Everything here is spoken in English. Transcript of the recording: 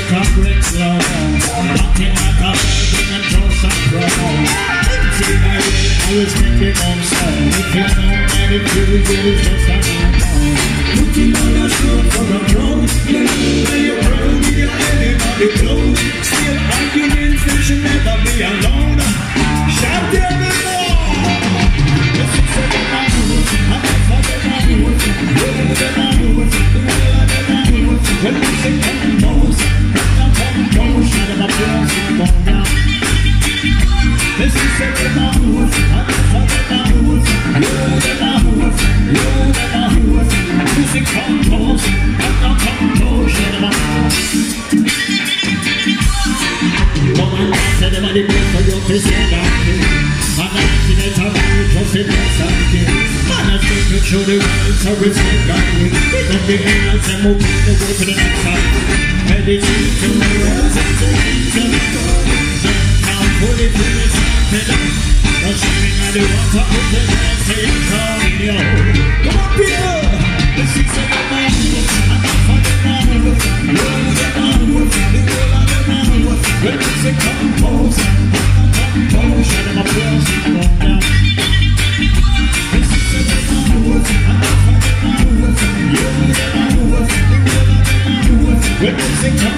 a quick slow. Knocking like a virgin and just a pro. See my way, I was thinking of so. If you know that it feels it is just a no. Looking on the stroke for a pro. You know where you're pro, you anybody close. Still arguing, you should never be alone. Shout everyone. This is a demon. I'm a fucking demon. When we say come close, shut up, I'm down. This is a demon. I'm a fucking demon. Music come close, come close, shut up. Come on, say the money place for your face and down. I'm not in it, I'm just in it, something. Man, I think to show the world, so it's not going. Pick up the hands and move the way to the next side. Meditate to the words and the reason. Now put it in the something. The shipping of the water of the land, say it's all in your home. Come on, people! This is a man, I'm not for the man. When you say come close, shut them up, girls, come on down. This is a demon, I'm not for the man. When you say come